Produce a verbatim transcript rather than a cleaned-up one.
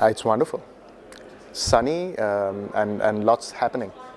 Uh, it's wonderful. Sunny um, and, and lots happening.